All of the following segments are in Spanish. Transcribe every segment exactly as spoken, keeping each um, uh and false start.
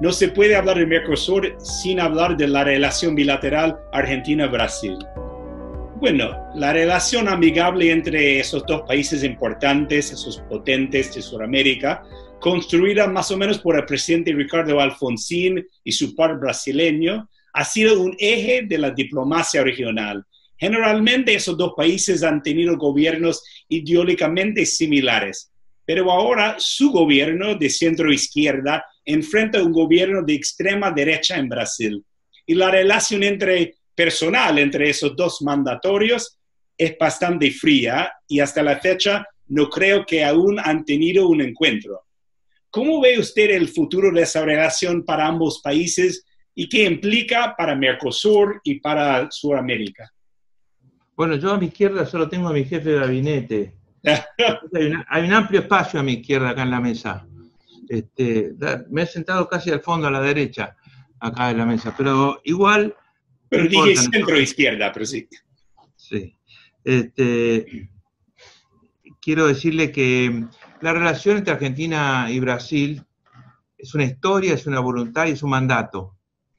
no se puede hablar de Mercosur sin hablar de la relación bilateral Argentina-Brasil. Bueno, la relación amigable entre esos dos países importantes, esos potentes de Sudamérica, construida más o menos por el presidente Ricardo Alfonsín y su par brasileño, ha sido un eje de la diplomacia regional. Generalmente esos dos países han tenido gobiernos ideológicamente similares, pero ahora su gobierno de centro-izquierda enfrenta un gobierno de extrema derecha en Brasil. Y la relación entre, personal entre esos dos mandatorios es bastante fría y hasta la fecha no creo que aún han tenido un encuentro. ¿Cómo ve usted el futuro de esa relación para ambos países y qué implica para Mercosur y para Sudamérica? Bueno, yo a mi izquierda solo tengo a mi jefe de gabinete. Hay, una, hay un amplio espacio a mi izquierda acá en la mesa. Este, me he sentado casi al fondo a la derecha acá en la mesa, pero igual... Pero no dije centro-izquierda, pero sí. Sí. Este, quiero decirle que la relación entre Argentina y Brasil es una historia, es una voluntad y es un mandato.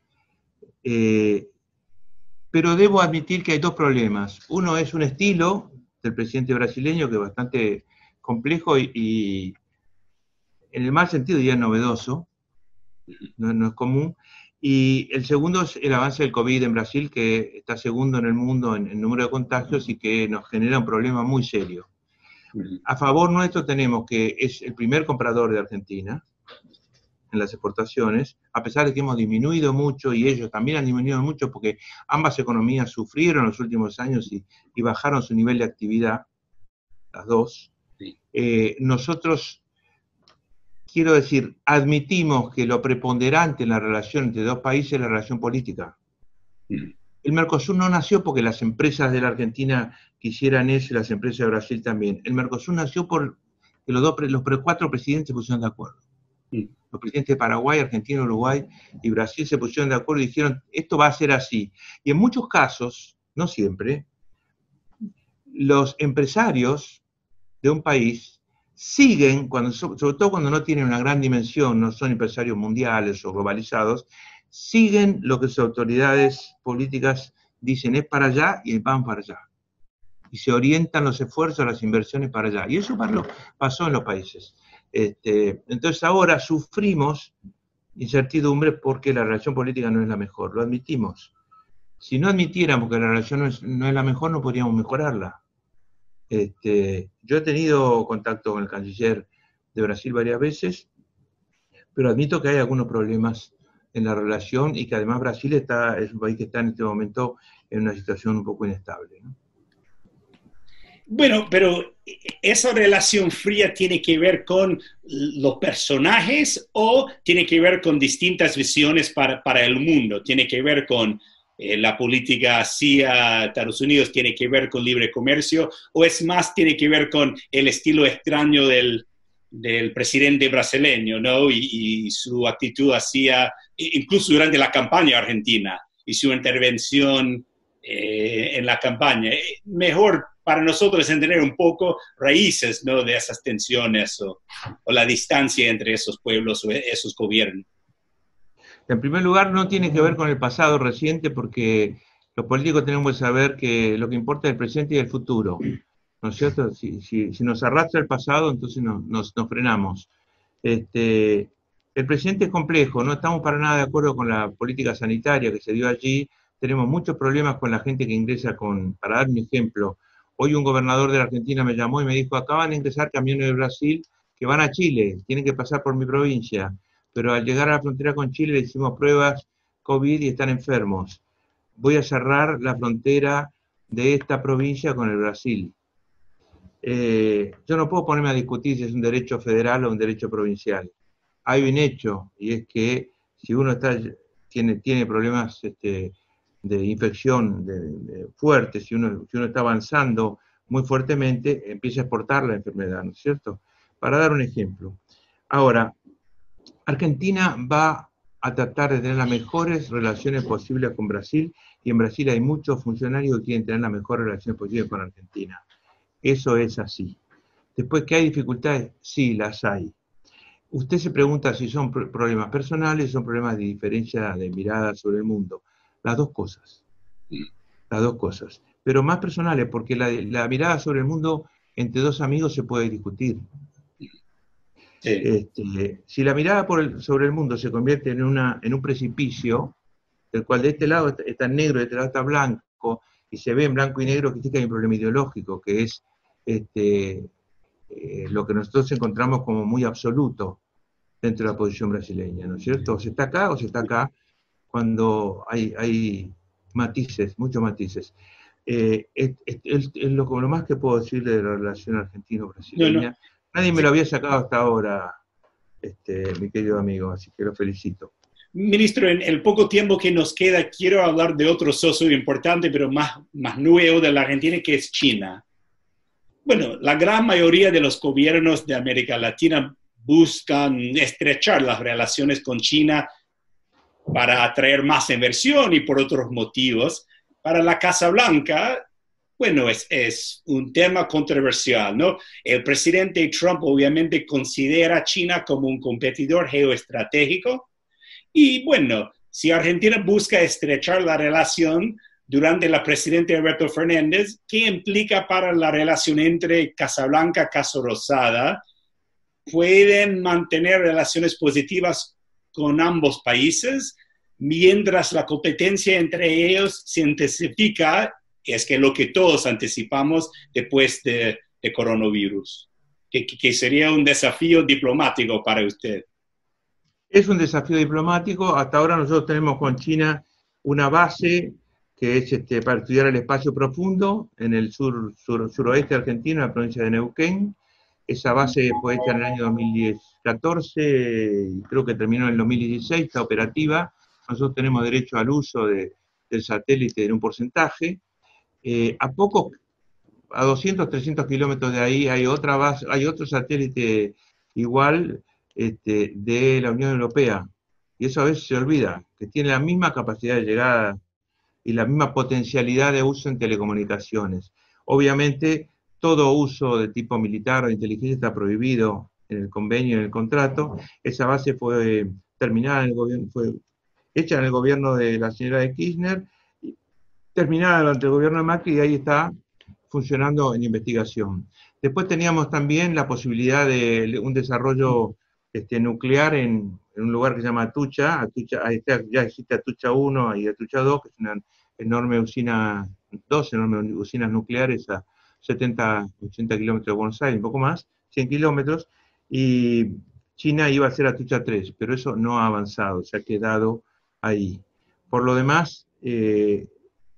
Eh, pero debo admitir que hay dos problemas. Uno es un estilo del presidente brasileño que es bastante complejo y, y en el mal sentido ya novedoso, no, no es común. Y el segundo es el avance del COVID en Brasil, que está segundo en el mundo en el número de contagios y que nos genera un problema muy serio. A favor nuestro tenemos que es el primer comprador de Argentina en las exportaciones, a pesar de que hemos disminuido mucho y ellos también han disminuido mucho porque ambas economías sufrieron en los últimos años y, y bajaron su nivel de actividad, las dos. Sí. Eh, nosotros, quiero decir, admitimos que lo preponderante en la relación entre dos países es la relación política. Sí. El Mercosur no nació porque las empresas de la Argentina quisieran eso y las empresas de Brasil también. El Mercosur nació porque los, dos, los cuatro presidentes se pusieron de acuerdo. Sí. Los presidentes de Paraguay, Argentina, Uruguay y Brasil se pusieron de acuerdo y dijeron, esto va a ser así. Y en muchos casos, no siempre, los empresarios de un país siguen, cuando, sobre todo cuando no tienen una gran dimensión, no son empresarios mundiales o globalizados, siguen lo que sus autoridades políticas dicen es para allá y van para allá. Y se orientan los esfuerzos, las inversiones para allá. Y eso pasó en los países. Este, entonces ahora sufrimos incertidumbre porque la relación política no es la mejor, lo admitimos. Si no admitiéramos que la relación no es, no es la mejor, no podríamos mejorarla. Este, yo he tenido contacto con el canciller de Brasil varias veces, pero admito que hay algunos problemas en la relación y que además Brasil está, es un país que está en este momento en una situación un poco inestable, ¿no? Bueno, pero ¿esa relación fría tiene que ver con los personajes o tiene que ver con distintas visiones para, para el mundo? ¿Tiene que ver con eh, la política hacia Estados Unidos? ¿Tiene que ver con libre comercio? ¿O es más, tiene que ver con el estilo extraño del, del presidente brasileño, ¿no? Y, y su actitud hacia, incluso durante la campaña argentina y su intervención eh, en la campaña? Mejor para nosotros entender un poco raíces, ¿no?, de esas tensiones o, o la distancia entre esos pueblos o esos gobiernos. En primer lugar, no tiene que ver con el pasado reciente porque los políticos tenemos que saber que lo que importa es el presente y el futuro, ¿no es cierto? Si, si, si nos arrastra el pasado, entonces no, nos, nos frenamos. Este, el presente es complejo, no estamos para nada de acuerdo con la política sanitaria que se dio allí, tenemos muchos problemas con la gente que ingresa con, para dar un ejemplo, hoy un gobernador de la Argentina me llamó y me dijo, acaban de ingresar camiones de Brasil que van a Chile, tienen que pasar por mi provincia, pero al llegar a la frontera con Chile le hicimos pruebas COVID y están enfermos. Voy a cerrar la frontera de esta provincia con el Brasil. Eh, yo no puedo ponerme a discutir si es un derecho federal o un derecho provincial. Hay un hecho, y es que si uno está, tiene, tiene problemas este, de infección de, de fuerte, si uno, si uno está avanzando muy fuertemente, empieza a exportar la enfermedad, ¿no es cierto? Para dar un ejemplo. Ahora, Argentina va a tratar de tener las mejores relaciones posibles con Brasil, y en Brasil hay muchos funcionarios que quieren tener las mejores relaciones posibles con Argentina. Eso es así. Después, ¿que hay dificultades? Sí, las hay. usted se pregunta si son problemas personales o son problemas de diferencia de mirada sobre el mundo. Las dos cosas. Las dos cosas. Pero más personales, porque la, la mirada sobre el mundo entre dos amigos se puede discutir. Sí. Este, si la mirada por el, sobre el mundo se convierte en, una, en un precipicio, del cual de este lado está, está negro, de este lado está blanco, y se ve en blanco y negro, que sí que hay un problema ideológico, que es este, eh, lo que nosotros encontramos como muy absoluto dentro de la posición brasileña, ¿no es cierto? O se está acá o se está acá, cuando hay, hay matices, muchos matices. Eh, es, es, es, es lo, lo más que puedo decir de la relación argentino-brasileña. No, no. Nadie me lo había sacado hasta ahora, este, mi querido amigo, así que lo felicito. Ministro, en el poco tiempo que nos queda, quiero hablar de otro socio importante, pero más, más nuevo de la Argentina, que es China. Bueno, la gran mayoría de los gobiernos de América Latina buscan estrechar las relaciones con China para atraer más inversión y por otros motivos. Para la Casa Blanca, bueno, es, es un tema controversial, ¿no? El presidente Trump obviamente considera a China como un competidor geoestratégico y, bueno, si Argentina busca estrechar la relación durante la presidencia Alberto Fernández, ¿qué implica para la relación entre Casablanca y Casa Rosada? ¿Pueden mantener relaciones positivas con ambos países mientras la competencia entre ellos se intensifica? Es que lo que todos anticipamos después de, de coronavirus, que, que sería un desafío diplomático para usted. Es un desafío diplomático. Hasta ahora nosotros tenemos con China una base que es este, para estudiar el espacio profundo en el sur, sur, suroeste argentino, en la provincia de Neuquén. Esa base fue hecha en el año dos mil catorce y creo que terminó en el dos mil dieciséis, está operativa. Nosotros tenemos derecho al uso de, del satélite en un porcentaje. Eh, a poco, a doscientos, trescientos kilómetros de ahí hay otra base, hay otro satélite igual este, de la Unión Europea, y eso a veces se olvida, que tiene la misma capacidad de llegada y la misma potencialidad de uso en telecomunicaciones. Obviamente, todo uso de tipo militar o de inteligencia está prohibido en el convenio, en el contrato. Esa base fue terminada en el gobierno, fue hecha en el gobierno de la señora de Kirchner, terminada durante el gobierno de Macri, y ahí está funcionando en investigación. Después teníamos también la posibilidad de un desarrollo este, nuclear en, en un lugar que se llama Atucha. Atucha ahí está, ya existe Atucha uno y Atucha dos, que es una enorme usina, dos enormes usinas nucleares a setenta, ochenta kilómetros de Buenos Aires, un poco más, cien kilómetros, y China iba a ser Atucha tres, pero eso no ha avanzado, se ha quedado ahí. Por lo demás, eh,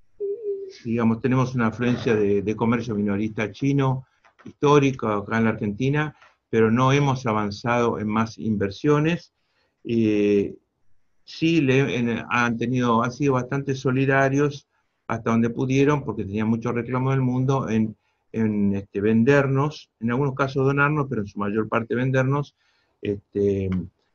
digamos, tenemos una afluencia de, de comercio minorista chino, histórico acá en la Argentina, pero no hemos avanzado en más inversiones. Eh, sí le, en, han, tenido, han sido bastante solidarios hasta donde pudieron, porque tenían mucho reclamo del mundo en, en este, vendernos, en algunos casos donarnos, pero en su mayor parte vendernos, este,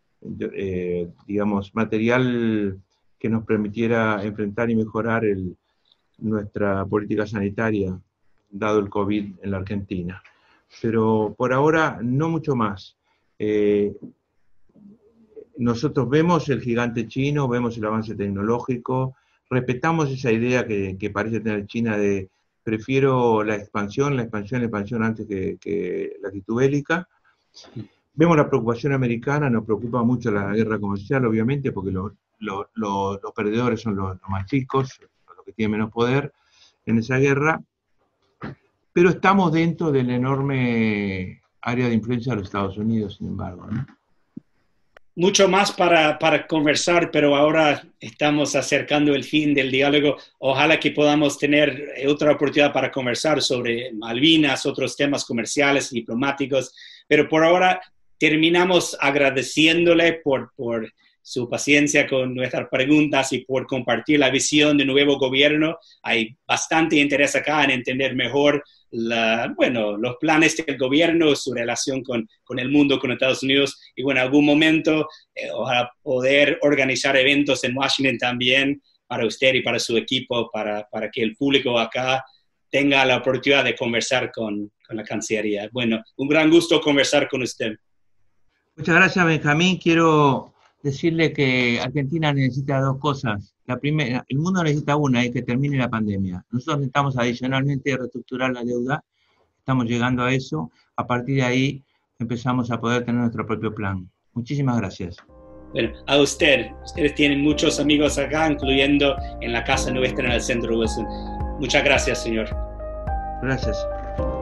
eh, digamos, material que nos permitiera enfrentar y mejorar el, nuestra política sanitaria, dado el COVID en la Argentina. Pero por ahora no mucho más. Eh, nosotros vemos el gigante chino, vemos el avance tecnológico, respetamos esa idea que, que parece tener China de prefiero la expansión, la expansión, la expansión antes que, que la actitud bélica. Vemos la preocupación americana, nos preocupa mucho la guerra comercial, obviamente, porque lo, lo, lo, los perdedores son los, los más chicos, los que tienen menos poder en esa guerra, pero estamos dentro del enorme área de influencia de los Estados Unidos, sin embargo, ¿no? Mucho más para, para conversar, pero ahora estamos acercando el fin del diálogo. Ojalá que podamos tener otra oportunidad para conversar sobre Malvinas, otros temas comerciales, diplomáticos, pero por ahora terminamos agradeciéndole por, por su paciencia con nuestras preguntas y por compartir la visión del nuevo gobierno. Hay bastante interés acá en entender mejor la, bueno, los planes del gobierno, su relación con, con el mundo, con Estados Unidos, y bueno, en algún momento eh, ojalá poder organizar eventos en Washington también para usted y para su equipo, para, para que el público acá tenga la oportunidad de conversar con, con la Cancillería. Bueno, un gran gusto conversar con usted. Muchas gracias, Benjamín. Quiero decirle que Argentina necesita dos cosas. La primera, el mundo necesita una, es que termine la pandemia. Nosotros necesitamos adicionalmente reestructurar la deuda. Estamos llegando a eso. A partir de ahí empezamos a poder tener nuestro propio plan. Muchísimas gracias. Bueno, a usted. Ustedes tienen muchos amigos acá, incluyendo en la casa nuestra en el centro Wilson. Muchas gracias, señor. Gracias.